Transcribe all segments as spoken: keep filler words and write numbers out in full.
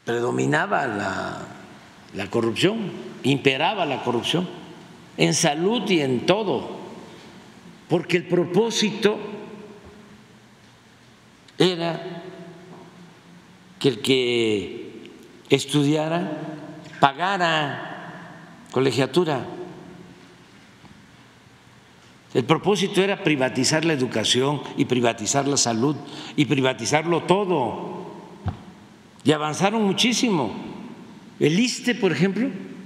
predominaba la, la corrupción, imperaba la corrupción en salud y en todo, porque el propósito era que el que estudiara pagara colegiatura. El propósito era privatizar la educación y privatizar la salud y privatizarlo todo. Y avanzaron muchísimo. El ISSSTE, por ejemplo,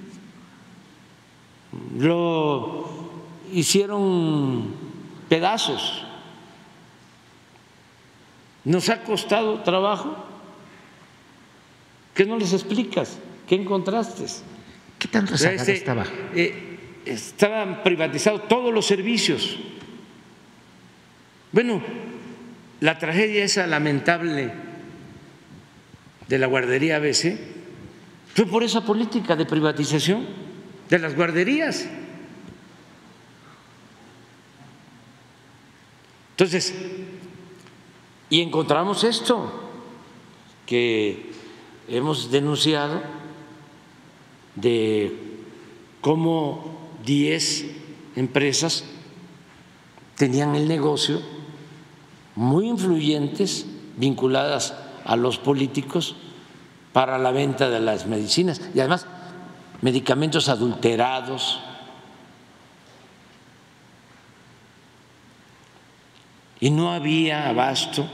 lo hicieron pedazos. Nos ha costado trabajo. ¿Qué no les explicas? ¿Qué encontraste? ¿Qué tan rezagada este, estaba? Eh, estaban privatizados todos los servicios. Bueno, la tragedia esa lamentable de la guardería A B C fue por esa política de privatización de las guarderías. Entonces, y encontramos esto que hemos denunciado de cómo diez empresas tenían el negocio, muy influyentes, vinculadas a los políticos para la venta de las medicinas y además medicamentos adulterados. Y no había abasto.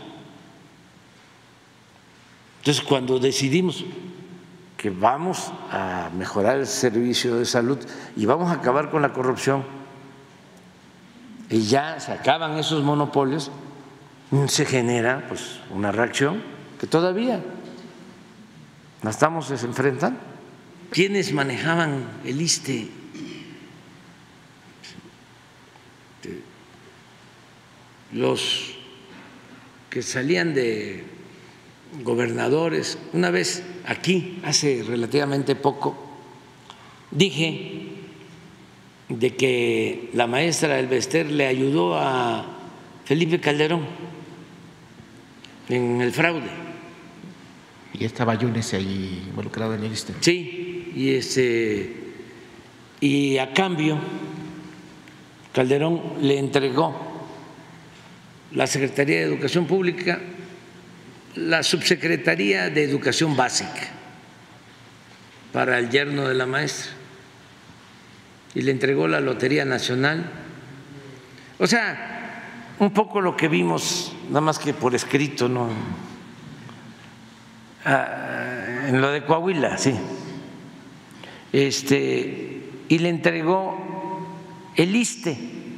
Entonces, cuando decidimos que vamos a mejorar el servicio de salud y vamos a acabar con la corrupción y ya se acaban esos monopolios, se genera pues una reacción que todavía la estamos enfrentando. ¿Quiénes manejaban el ISSSTE? Los que salían de gobernadores. Una vez aquí, hace relativamente poco, dije de que la maestra Elbester le ayudó a Felipe Calderón en el fraude. Y estaba Yunes ahí involucrado en el ISSSTE. Sí, y, este, y a cambio Calderón le entregó la Secretaría de Educación Pública, la Subsecretaría de Educación Básica para el yerno de la maestra y le entregó la Lotería Nacional. O sea, un poco lo que vimos, nada más que por escrito, ¿no? Ah, en lo de Coahuila, sí. Este, y le entregó el ISSSTE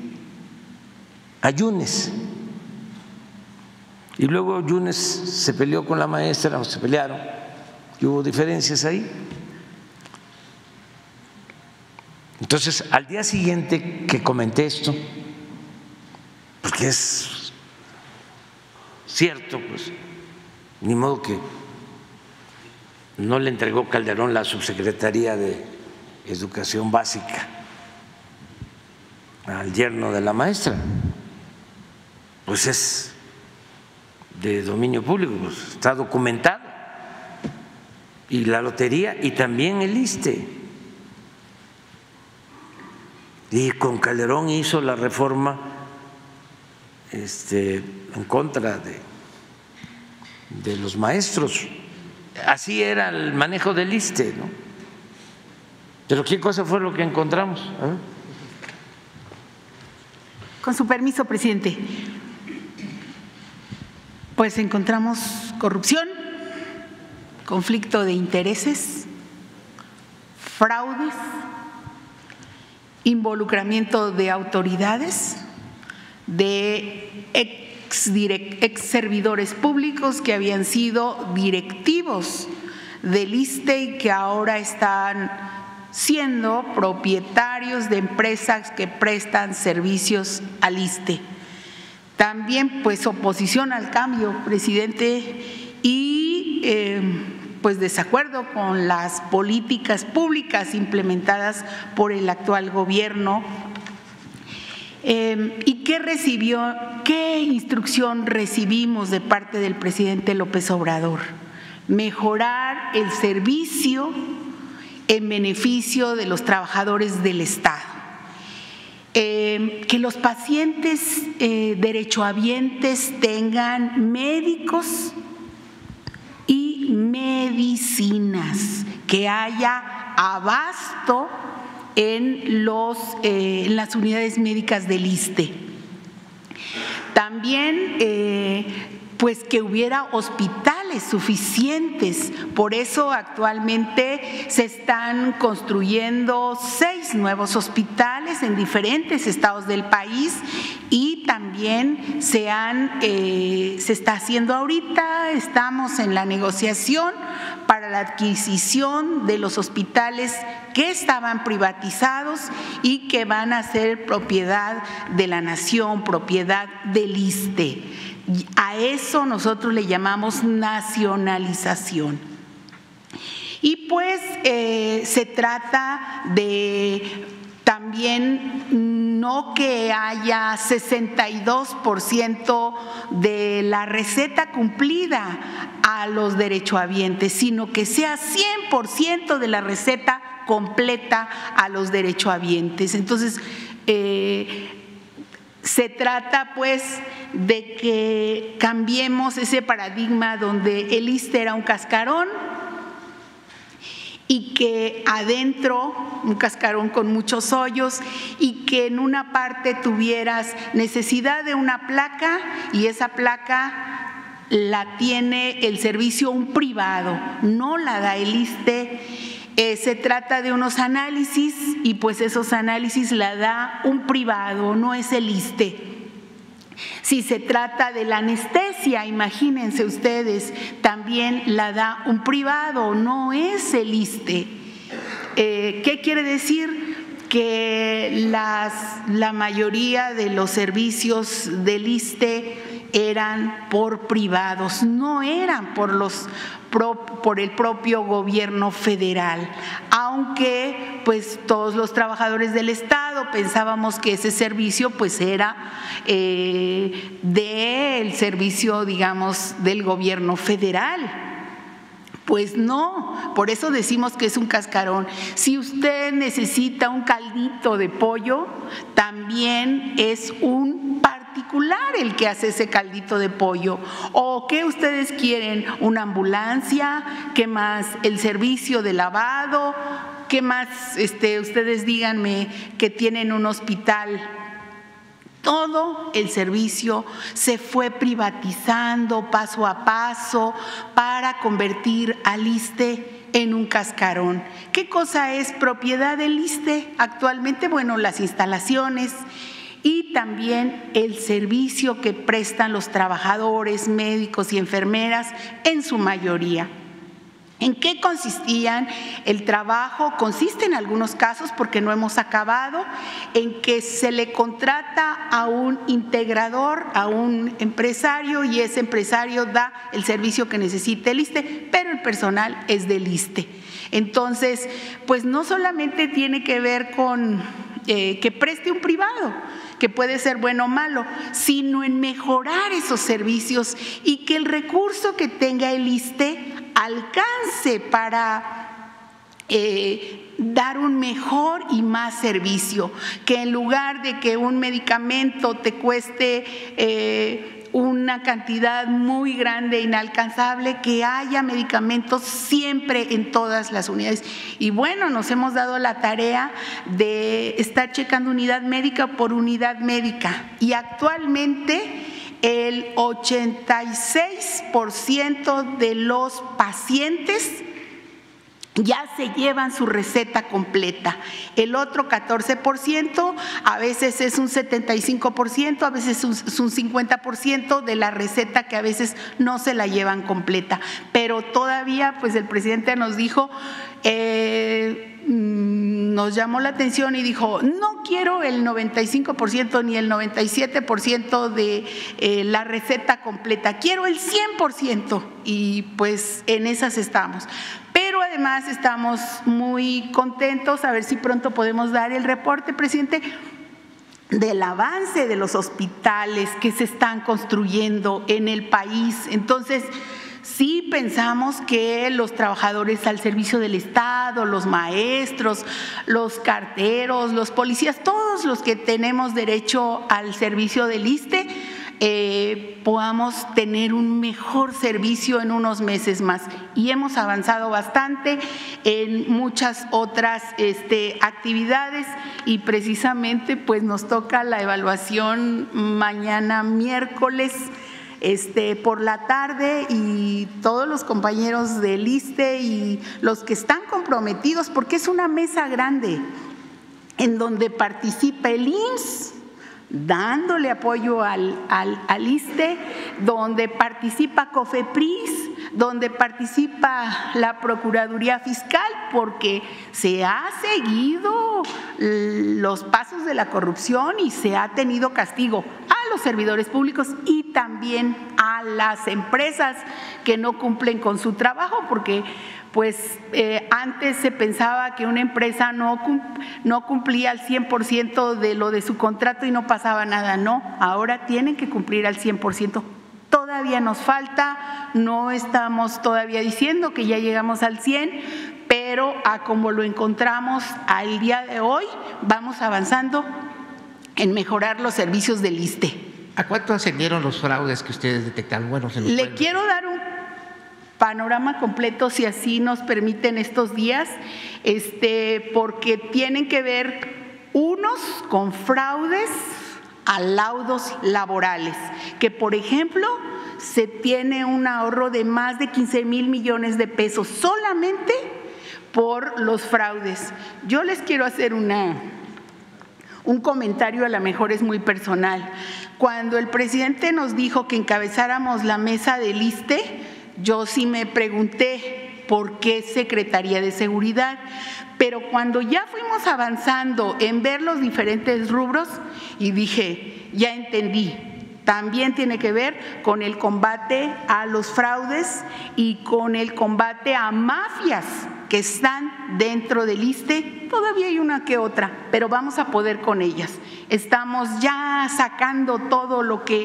a Yunes. Y luego Yunes se peleó con la maestra, o se pelearon, y hubo diferencias ahí. Entonces, al día siguiente que comenté esto, porque es cierto, pues, ni modo que no le entregó Calderón la Subsecretaría de Educación Básica al yerno de la maestra, pues es de dominio público, pues está documentado, y la lotería y también el ISSSTE. Y con Calderón hizo la reforma este, en contra de, de los maestros. Así era el manejo del ISSSTE, ¿no? Pero ¿qué cosa fue lo que encontramos? ¿Eh? Con su permiso, presidente. Pues encontramos corrupción, conflicto de intereses, fraudes, involucramiento de autoridades, de ex, ex servidores públicos que habían sido directivos del ISSSTE y que ahora están siendo propietarios de empresas que prestan servicios al ISSSTE. También pues oposición al cambio, presidente, y eh, pues desacuerdo con las políticas públicas implementadas por el actual gobierno. Eh, ¿Y qué recibió, qué instrucción recibimos de parte del presidente López Obrador? mejorar el servicio en beneficio de los trabajadores del Estado. Eh, que los pacientes eh, derechohabientes tengan médicos y medicinas, que haya abasto en, los, eh, en las unidades médicas del ISSSTE. También eh, pues que hubiera hospitales suficientes. Por eso actualmente se están construyendo seis nuevos hospitales en diferentes estados del país y también se, han, eh, se está haciendo ahorita, estamos en la negociación para la adquisición de los hospitales que estaban privatizados y que van a ser propiedad de la nación, propiedad del ISSSTE. A eso nosotros le llamamos nacionalización. Y pues eh, se trata de también no que haya sesenta y dos por ciento de la receta cumplida a los derechohabientes, sino que sea cien por ciento de la receta completa a los derechohabientes. Entonces, eh, se trata pues de que cambiemos ese paradigma donde el ISSSTE era un cascarón y que adentro, un cascarón con muchos hoyos, y que en una parte tuvieras necesidad de una placa y esa placa la tiene el servicio un privado, no la da el ISSSTE. Eh, se trata de unos análisis y pues esos análisis la da un privado, no es el ISSSTE. Si se trata de la anestesia, imagínense ustedes, también la da un privado, no es el ISSSTE. Eh, ¿Qué quiere decir? Que las, la mayoría de los servicios del ISSSTE eran por privados, no eran por los por el propio gobierno federal, aunque pues todos los trabajadores del Estado pensábamos que ese servicio pues era eh, del servicio, digamos, del gobierno federal. Pues no, por eso decimos que es un cascarón. Si usted necesita un caldito de pollo, también es un particular el que hace ese caldito de pollo. ¿O qué ustedes quieren? ¿Una ambulancia? ¿Qué más? ¿El servicio de lavado? ¿Qué más? Este, ustedes díganme que tienen un hospital. Todo el servicio se fue privatizando paso a paso para convertir al ISSSTE en un cascarón. ¿Qué cosa es propiedad del ISSSTE actualmente? Bueno, las instalaciones y también el servicio que prestan los trabajadores, médicos y enfermeras en su mayoría. ¿En qué consistían el trabajo? Consiste en algunos casos, porque no hemos acabado, en que se le contrata a un integrador, a un empresario, y ese empresario da el servicio que necesita el ISSSTE, pero el personal es del ISSSTE. Entonces, pues no solamente tiene que ver con eh, que preste un privado, que puede ser bueno o malo, sino en mejorar esos servicios y que el recurso que tenga el ISSSTE alcance para eh, dar un mejor y más servicio, que en lugar de que un medicamento te cueste eh, una cantidad muy grande, inalcanzable, que haya medicamentos siempre en todas las unidades. Y bueno, nos hemos dado la tarea de estar checando unidad médica por unidad médica y actualmente el ochenta y seis por ciento de los pacientes ya se llevan su receta completa. El otro catorce por ciento, a veces es un setenta y cinco por ciento, a veces es un cincuenta por ciento de la receta que a veces no se la llevan completa. Pero todavía, pues el presidente nos dijo, eh, nos llamó la atención y dijo, no quiero el noventa y cinco por ciento ni el noventa y siete por ciento de eh, la receta completa, quiero el cien por ciento, y pues en esas estamos. Pero además estamos muy contentos, a ver si pronto podemos dar el reporte, presidente, del avance de los hospitales que se están construyendo en el país. Entonces, sí pensamos que los trabajadores al servicio del Estado, los maestros, los carteros, los policías, todos los que tenemos derecho al servicio del ISSSTE, eh, podamos tener un mejor servicio en unos meses más. Y hemos avanzado bastante en muchas otras este, actividades y precisamente pues nos toca la evaluación mañana miércoles Este, por la tarde, y todos los compañeros del ISSSTE y los que están comprometidos, porque es una mesa grande en donde participa el I M S S dándole apoyo al, al, al ISSSTE, donde participa COFEPRIS, donde participa la Procuraduría Fiscal, porque se ha seguido los pasos de la corrupción y se ha tenido castigo a los servidores públicos y también a las empresas que no cumplen con su trabajo, porque pues eh, antes se pensaba que una empresa no, no cumplía al cien por ciento de lo de su contrato y no pasaba nada. No, ahora tienen que cumplir al cien por ciento. Todavía nos falta, no estamos todavía diciendo que ya llegamos al cien, pero a como lo encontramos al día de hoy, vamos avanzando en mejorar los servicios del ISSSTE. ¿A cuánto ascendieron los fraudes que ustedes detectaron? Bueno, se Le pueden... quiero dar un panorama completo, si así nos permiten estos días, este, porque tienen que ver unos con fraudes a laudos laborales, que por ejemplo se tiene un ahorro de más de quince mil millones de pesos solamente por los fraudes. Yo les quiero hacer una, un comentario, a lo mejor es muy personal. Cuando el presidente nos dijo que encabezáramos la mesa del ISSSTE, yo sí me pregunté por qué Secretaría de Seguridad, pero cuando ya fuimos avanzando en ver los diferentes rubros y dije, ya entendí, también tiene que ver con el combate a los fraudes y con el combate a mafias que están dentro del ISSSTE. Todavía hay una que otra, pero vamos a poder con ellas. Estamos ya sacando todo lo que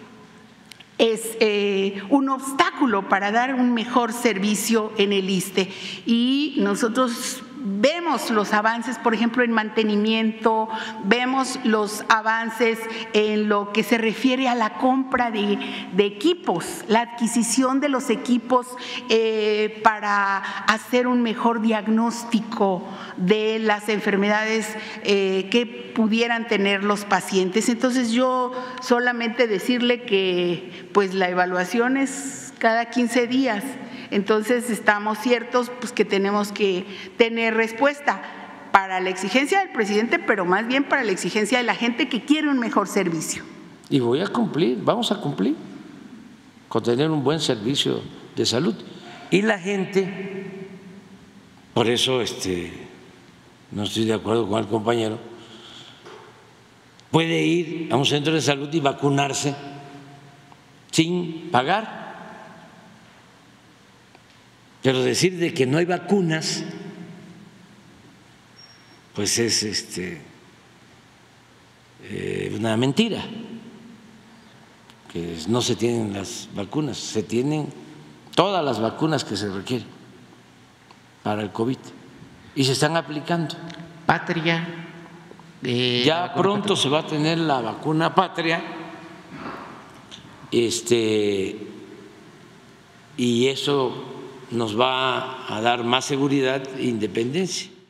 es eh, un obstáculo para dar un mejor servicio en el ISSSTE, y nosotros vemos los avances, por ejemplo, en mantenimiento, vemos los avances en lo que se refiere a la compra de, de equipos, la adquisición de los equipos eh, para hacer un mejor diagnóstico de las enfermedades eh, que pudieran tener los pacientes. Entonces yo solamente decirle que pues la evaluación es cada quince días. Entonces estamos ciertos pues, que tenemos que tener respuesta para la exigencia del presidente, pero más bien para la exigencia de la gente que quiere un mejor servicio. Y voy a cumplir, vamos a cumplir con tener un buen servicio de salud. Y la gente, por eso este, no estoy de acuerdo con el compañero, puede ir a un centro de salud y vacunarse sin pagar. Pero decir de que no hay vacunas, pues es este, eh, una mentira, que no se tienen las vacunas, se tienen todas las vacunas que se requieren para el COVID y se están aplicando. Patria. Eh, ya pronto se va a tener la vacuna Patria, este, y eso nos va a dar más seguridad e independencia.